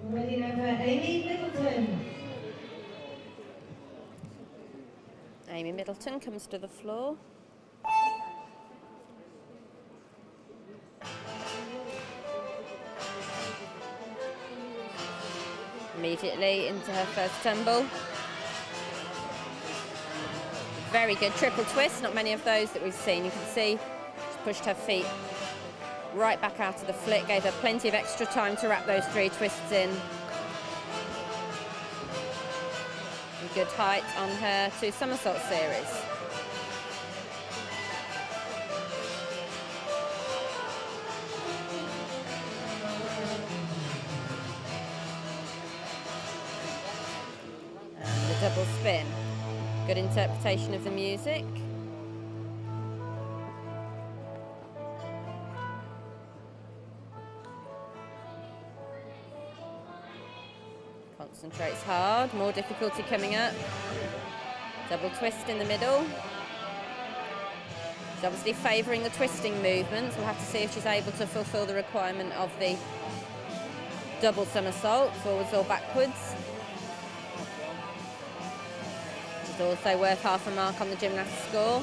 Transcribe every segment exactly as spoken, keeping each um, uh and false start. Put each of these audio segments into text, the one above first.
Ready now for Amy Middleton. Amy Middleton comes to the floor. Immediately into her first tumble. Very good triple twist, not many of those that we've seen. You can see she pushed her feet right back out of the flick, gave her plenty of extra time to wrap those three twists in. And good height on her two somersault series. And the double spin. Good interpretation of the music. Concentrates hard, more difficulty coming up. Double twist in the middle. She's obviously favouring the twisting movements. We'll have to see if she's able to fulfil the requirement of the double somersault, forwards or backwards. It's also worth half a mark on the gymnast score.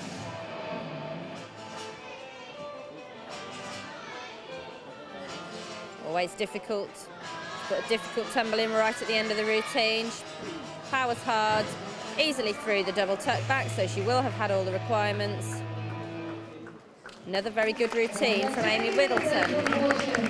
Always difficult. Got a difficult tumble in right at the end of the routine. She powers hard, easily through the double tuck back, so she will have had all the requirements. Another very good routine from Amy Middleton.